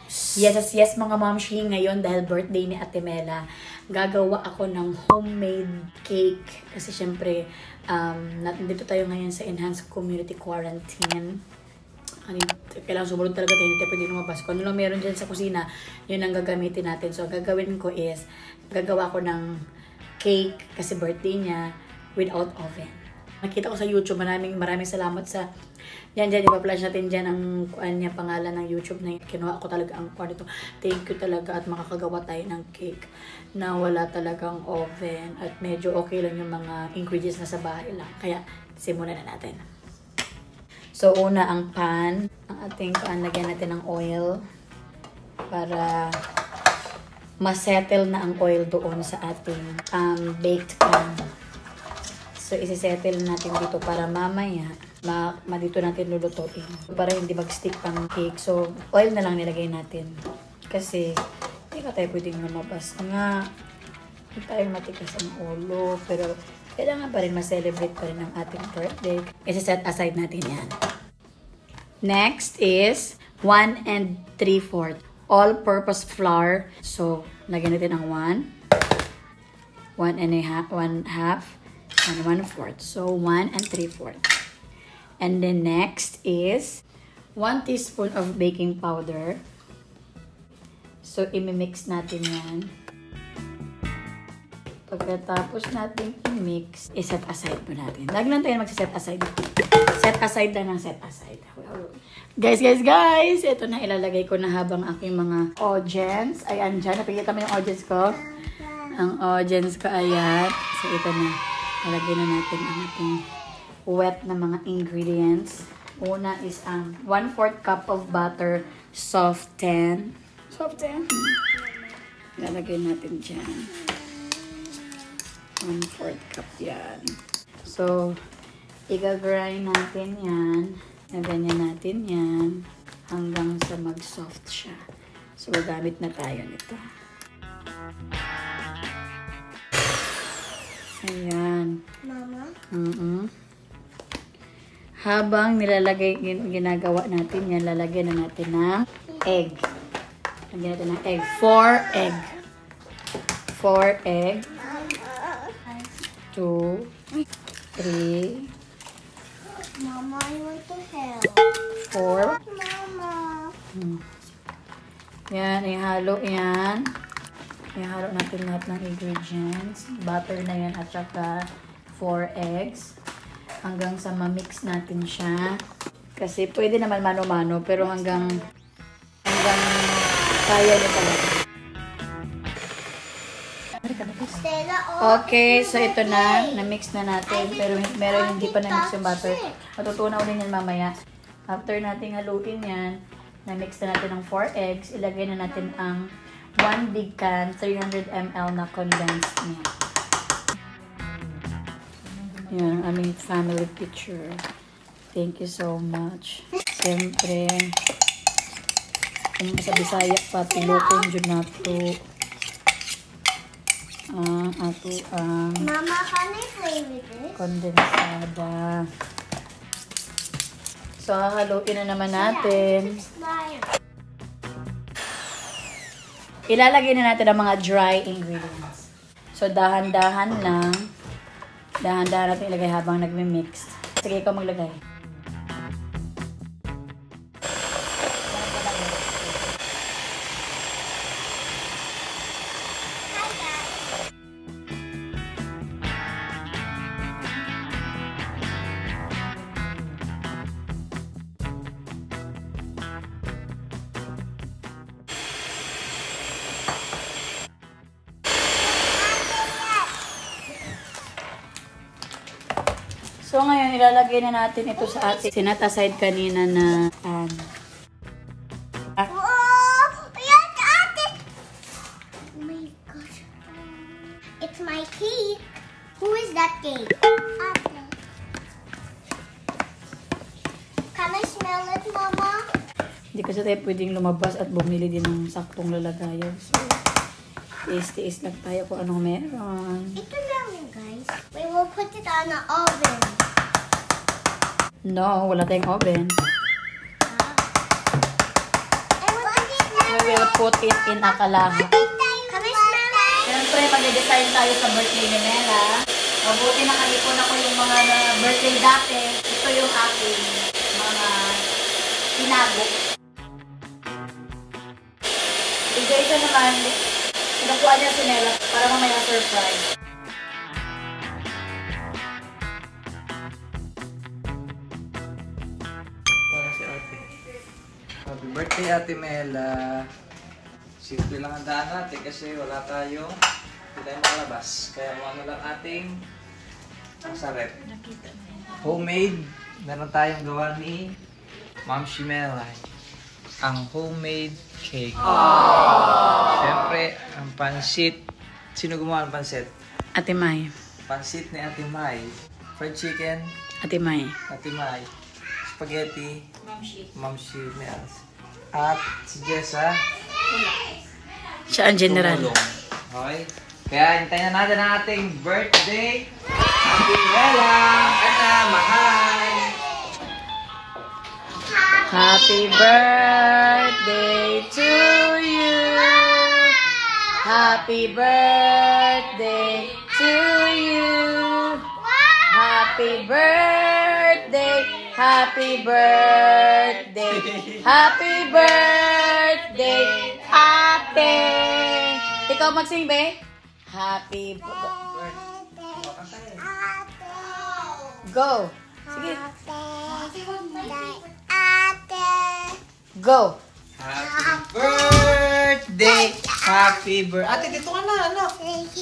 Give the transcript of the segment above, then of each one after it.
Yes, mga mamshi, ngayon dahil birthday ni Ate Mela, gagawa ako ng homemade cake. Kasi syempre, nandito tayo ngayon sa Enhanced Community Quarantine. Kailangan sumunod talaga tayo, hindi tayo pwede lumabas. Kung ano lang meron dyan sa kusina, yun ang gagamitin natin. So, ang gagawin ko is, gagawa ko ng cake kasi birthday niya without oven. Nakita ko sa YouTube, maraming salamat sa yan, ipa-flash natin dyan ang niya, pangalan ng YouTube na yun. Kinuha ko talaga ang ito. Thank you talaga at makakagawa tayo ng cake na wala talagang oven at medyo okay lang yung mga ingredients na sa bahay lang. Kaya, simulan na natin. So, una ang pan. Ang ating pan, lagyan natin ng oil para masettle na ang oil doon sa ating baked pan. So, isi-settle natin dito para mamaya dito natin lulutuin. Para hindi mag-stick pang cake. So, oil na lang nilagay natin. Kasi, hindi ka tayo pwedeng lumabas. Hindi tayo matikas ang ulo. Pero, kailangan pa rin ma-celebrate pa rin ang ating birthday. Isi-set aside natin yan. Next is 1 3/4 all-purpose flour. So, lagyan natin ang 1 half, and 1/4. So, 1 3/4. And then next is 1 teaspoon of baking powder. So, imimix natin yan. Pagkatapos natin i-mix, i-set aside po natin. Lagi lang tayo mag-set aside. Set aside lang ng set aside. Guys! Ito na ilalagay ko na habang aking mga audience. Ayan dyan. Napikita mo yung audience ko? Ang audience ko, ayan. So, ito na. Ilagay na natin ang ating wet na mga ingredients. Una is ang 1/4 cup of butter soften. Ilalagay natin dyan. 1/4 cup yan. So, i-grind natin yan. Ganyan natin yan. Hanggang sa mag-soft siya. So, gagamit na tayo nito. Ayan. Mama? Habang ginagawa natin yan, lalagyan na natin ng egg. Lagyan natin ng egg. 4 egg. 4 egg. 2, 3. Mama, I want to help. 4. Mama. Yan, ihalo yan. Ihalo natin lahat ng ingredients. Butter na yan at saka 4 eggs. Hanggang sa ma-mix natin siya. Kasi pwede naman mano-mano, pero hanggang kaya niya talaga. Okay, so ito na. Na-mix na natin. Pero meron hindi pa na-mix yung butter. Matutunaw din yan mamaya. After natin haluin yan, na-mix na natin ng 4 eggs. Ilagay na natin ang 1 big can, 300 ml na condensed milk. Yan, ang aming family picture. Thank you so much. Siyempre, kung sa Bisaya pa, pilokon dyan na ito. Mama, can I play with this? Kondensada. So, haluin na naman natin. Ilalagay na natin ang mga dry ingredients. So, dahan-dahan lang. Dahan-dahan natin ilagay habang nagmi-mix. Sige, ikaw maglagay. So, ngayon, ilalagay na natin ito sa ating sinat aside kanina na pan. Oh, yes, ate! Oh my gosh. It's my cake. Who is that cake? Ate. Can I smell it, Mama? Hindi kasi tayo pwedeng lumabas at bumili din ng saktong lalagayan. So, taste lang tayo kung anong meron. Ito lang, guys. We will put it on the oven. No, wala tayong oven. And what is it? will put it in a kalaha. Kami smell. Siyempre, mag-design tayo sa birthday ni Mela. Mabuti nakaipon ako yung mga birthday dati. Ito yung aking mga tinago. Ito naman, pinakuha niya si Mela para mamaya surprise. Para si ate. Happy birthday, Ate Mela. Simple lang ang daan natin kasi wala tayong hindi tayo makalabas. Kaya kung ano lang ating masarap. Homemade. Meron tayong gawa ni Ma'am Shimela. Ang homemade cake. Siyempre, ang pansit. Sino gumawa ng pansit? Ate May. Pansit ni Ate May. Fried chicken, Ate May. Ate May. Spaghetti, Ma'am Shimela. At si Jessa, Siya ang general. tumulong. Okay? Kaya hintayin na natin ang ating birthday. Happy Mela! Ana, mahal! Happy birthday to you. Happy birthday to you. Happy birthday. Happy birthday. Happy birthday, ate. Ikaw magsing, be? Happy Go. Sige. Go. Happy birthday! Happy birthday! Ate, dito ka na, anak!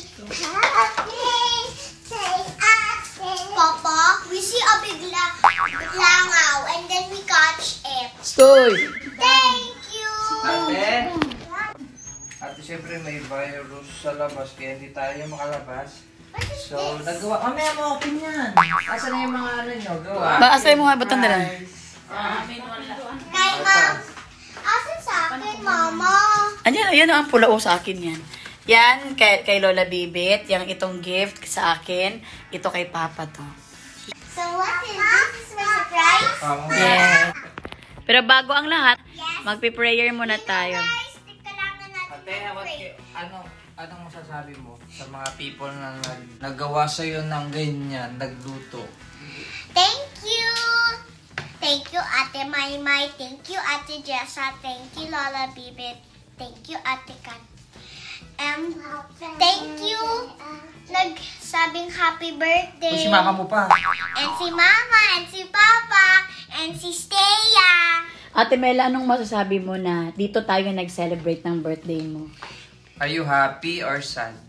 Papa, we see a big langaw and then we catch it. Stoy. Thank you. Ate? Ate, syempre may virus sa labas kaya hindi tayo makalabas. So, nagawa. Mamaya mo open yan. Asa na yung mga ano nyo? Gawa. Ba, asay mo nga, batang dala? Kay mom. Asan sa akin, mama? Ayan, ayan ang pula o sa akin yan. Yan, kay Lola Bibit. Yung itong gift sa akin. Ito kay Papa to. So what is this? Is my surprise? Yeah. Pero bago ang lahat, magpi-prayer muna tayo. Guys, kailangan natin Ate, mag-pray. anong masasabi mo sa mga people na naggawa sa'yo ng ganyan, nagluto? Thank you. Thank you, Ate Maymay. Thank you, Ate Jessa. Thank you, Lola Bibit. Thank you, Ate Kat. Thank you. Nagsabing happy birthday. Si mama mo pa. And si Mama, and si Papa, and si Steya. Ate Mela, anong masasabi mo na dito tayo nag-celebrate ng birthday mo? Are you happy or sad?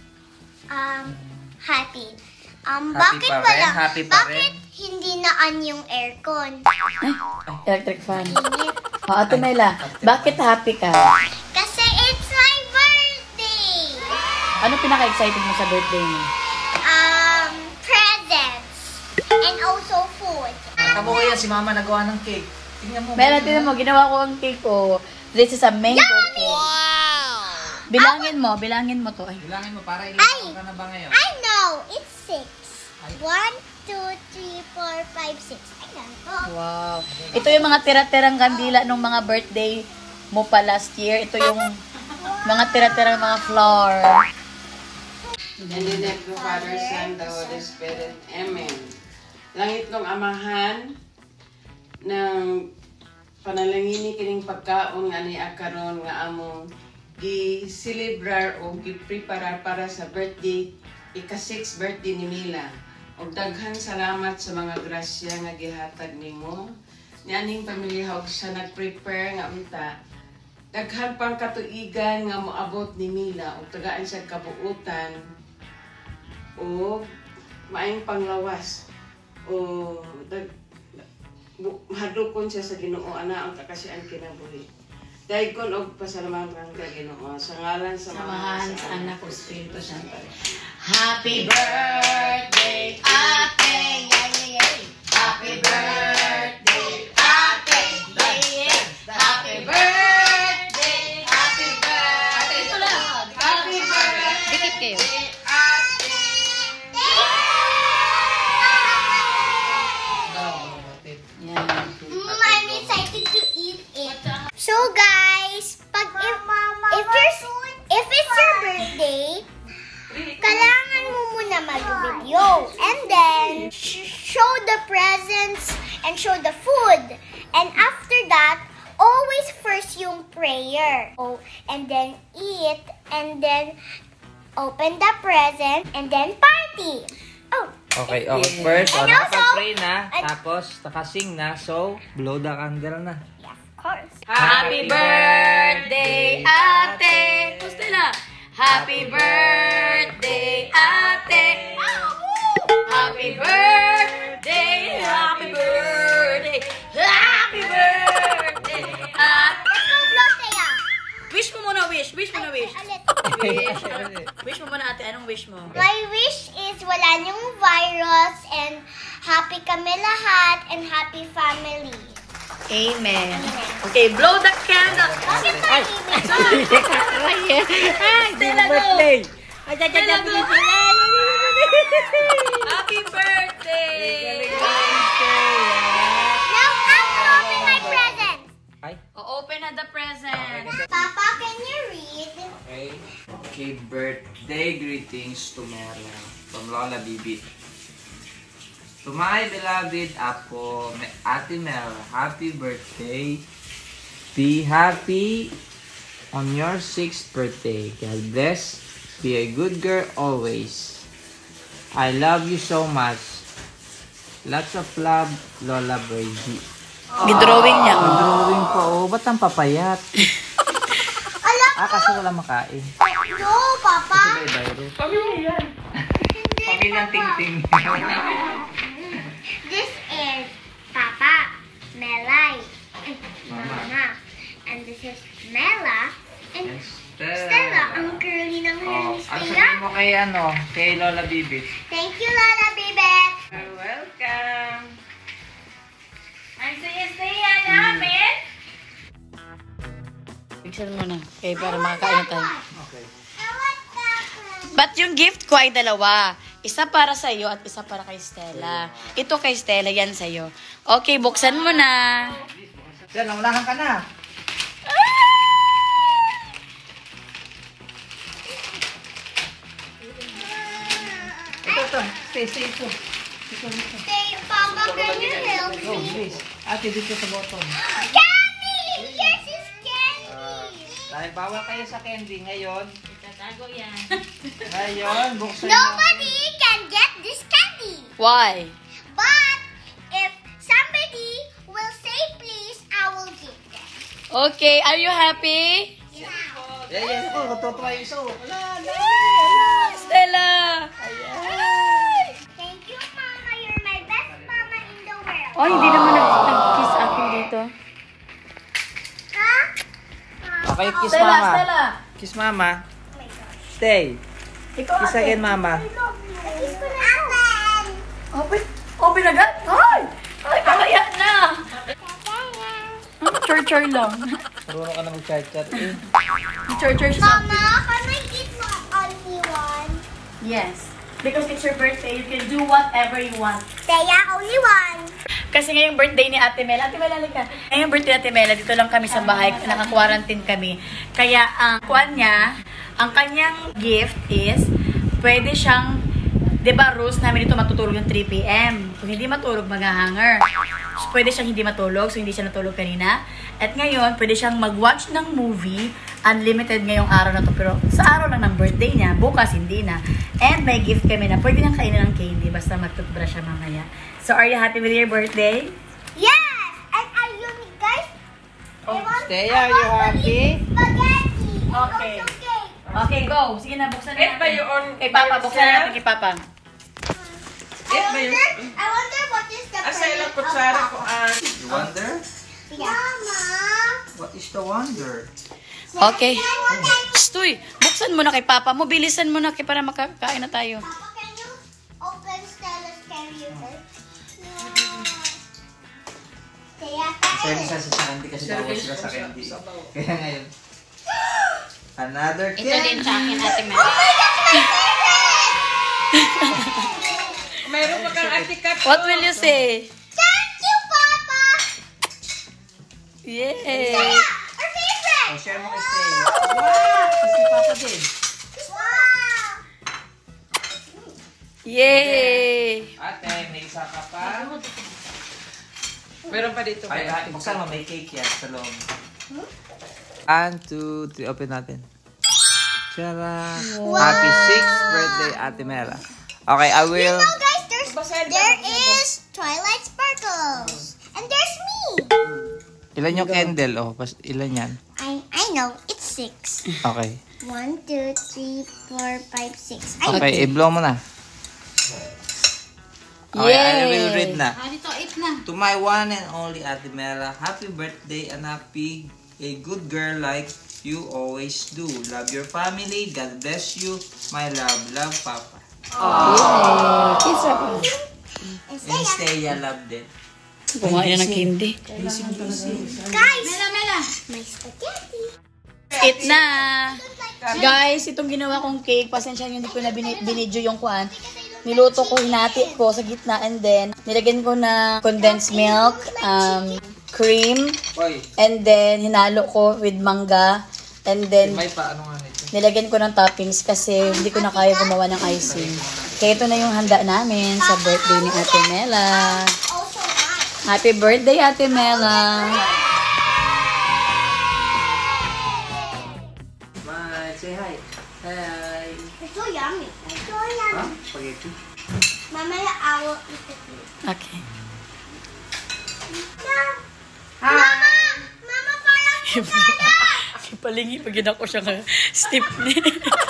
Happy. Happy Bakit pa rin? wala? Happy pa rin? Bakit hindi na-on yung aircon? Electric fan. O, Ate Mela, bakit happy ka? Kasi it's my birthday. Ano pinaka-excited mo sa birthday mo? Presents. And also food. Tabo ko yan, si mama nagawa ng cake. Tingnan mo. Mela, tingnan mo, ginawa ko ang cake ko. This is a mango cake. Bilangin mo to. Ay. Bilangin mo, para ilang taon ka na ba ngayon? I know. It's 6. 1, 2, 3, 4, 5, 6. Ayan ko. Wow. Ito yung mga tira-tirang kandila nung mga birthday mo pa last year. Ito yung mga tira-tirang mga flower. In the name of the Father, Son, the Holy Spirit. Amen. Langit ng amahan ng panalangini kining pagkaon nga ni akaron nga among gi-celebrar o gi-preparar para sa birthday, ika-6 birthday ni Mila. Og daghan salamat sa mga grasya nga gihatag nimo. Ni aning pamilya og sa nag-prepare nga unta. Daghan pang katuigan nga moabot ni Mila og tagaan sa kabuutan o maayong panglawas o mahadlokon siya sa Ginoo ana ang kakasian kinabuhi. Dahil kon og pasalamatan ka Ginoo sa ngalan sa Samahan sa anak ko, Espiritu Santo. Happy birthday, Ate! Yay, yay! Happy birthday, Ate! Yay, yay! Happy birthday! Happy birthday! Ito lang! Happy birthday! Dikit kayo. I'm excited to eat it. So guys, pag if it's your birthday, kailangan mo muna mag-video. And then, show the presents and show the food. And after that, always first yung prayer. Oh, and then eat, and then open the present, and then party. Oh. Okay, first, And also, nakapag-pray na, tapos nakasing na, so, blow the candle na. yeah, of course. Happy birthday, ate! Stella! Happy birthday, ate! Happy birthday! Happy birthday! Happy birthday, ate! Let's go blow, Thea. Wish mo muna, wish. Wish mo na, wish. Ulit. Wish mo muna, ate. Anong wish mo? My wish is wala niyong virus and happy kami lahat and happy family. Amen. Okay, blow the candle. Bakit tahimik ka? Stella, go! Birthday! Stella, go! Happy birthday! Now I will open my present. Ay, Open na the present. Papa, can you read? okay. Okay, birthday greetings to Mela from Lola Bibi. To my beloved Apo, Ate Mel, happy birthday. Be happy on your 6th birthday. God bless. Be a good girl always. I love you so much. Lots of love, Lola Brady. Drawing niya. Ang drawing pa, oh. Ba't ang papayat? Kasi wala makain. No, Papa. Pamilyang ting-ting. This is Papa, Melay, and Mama. And this is Mela and Stella. Ang curly ng hair Oh, ni ang Stella. sabihin mo kay Lola Bibi? Thank you, Lola Bibet. You're welcome. Ang saya-saya namin. Bigsan mo na. Okay, para makakain tayo. Okay. But yung gift ko ay dalawa. Isa para sa iyo at isa para kay Stella. Ito kay Stella, yan sa iyo. Okay, buksan mo na. Yan, naunahan ka na. Ito. Stay ito. Say, Papa, can you help Go, me? please. Ate, dito sa bottom. Candy! Yes, it's candy! Dahil bawal kayo sa candy ngayon. Tatago yan. Ngayon, buksan mo. Nobody can get this candy. Why? But if somebody will say please, I will give them. Okay, are you happy? Yeah. Yan ko, matutuwa yung iso. Stella! Thank you, Mama. You're my best mama in the world. Oh, hindi naman nag-kiss akin dito. Ha? Okay, kiss Stella, mama. Stella! Kiss mama. Oh my gosh. Stay. Ikaw, Kiss again, mama. Kiss ko na open. Open agad? Ay! Ay, kakaya na! Chur-chur lang. Marunong ka na mag-chat-chat eh. Chur-chur siya. Mama, can I get only one? Yes. Because it's your birthday, you can do whatever you want. Kaya only one. Kasi ngayong birthday ni Ate Mela. Ate Mela, halika. Ngayong birthday ni Ate Mela, dito lang kami sa bahay. Naka-quarantine kami. Kaya ang kuwan niya, ang kanyang gift is, pwede siyang, di ba rules namin dito matutulog ng 3 p.m. Kung hindi matulog, mag-hanger. So, pwede siyang hindi matulog, so hindi siya natulog kanina. At ngayon, pwede siyang mag-watch ng movie, unlimited ngayong araw na to. Pero sa araw lang ng birthday niya, bukas hindi na. And may gift kami na pwede niyang kainin ng candy, basta mag-toothbrush siya mamaya. So, are you happy with your birthday? Yes! And are you guys? Stay, are you happy? Spaghetti. Okay. Also cake. Okay, go. Sige na, buksan na Eat ba natin. yun? Kay Papa, buksan na natin kay Papa. I wonder what is the Asa present ilang of kutsara ko Papa. You wonder? Mama. What is the wonder? Okay. I want Stoy, buksan mo na kay Papa mo. Bilisan mo na kay para makakain na tayo. Papa, can you open Stella's carrier first? Kaya Sorry sa candy kasi bawal sila sa candy. Kaya ngayon. Another candy. sa akin, Ate Mel. Meron pa kang atikat. What will you say? Thank you, Papa. Yay! Our favorite. Oh, share mo kay Stay. Wow! ka din. Wow! Yay! Ate, may isa ka pa. Meron pa dito. Ay, buksan mo, may cake yan sa loob. 1, 2, 3, open natin. Tara! Happy 6th birthday, Ate Mela. Okay, I will... No, guys, there is Twilight Sparkles. And there's me. Ilan yung candle? Oh, ilan yan? I know, it's 6. Okay. 1, 2, 3, 4, 5, 6. Okay, i-blow mo na. Okay, I will read na. Dito, 8 na. To my one and only Ate Mela, happy birthday and happy a good girl like you always do. Love your family. God bless you. My love. Love, Papa. Kiss ako. And stay love din. Kumain na ng candy. Guys, Mela. my spaghetti. 8 na. Guys, itong ginawa kong cake, pasensya nyo, hindi ko na binidyo yung kwan. Niluto ko, hinati ko sa gitna, and then nilagyan ko na condensed milk, cream, and then hinalo ko with mangga, and then May pa, ano nga nito? nilagyan ko ng toppings kasi hindi ko na kaya gumawa ng icing. Kaya ito na yung handa namin sa birthday ni Ate Mela. Also nice. Happy birthday, Ate Mela! Bye. Say hi. Hi. It's so yummy. It's so yummy. Huh? Spaghetti? Mamaya, I will eat it. Okay. Mama! Mama, parang Palingi pag yun ako siya Stepney.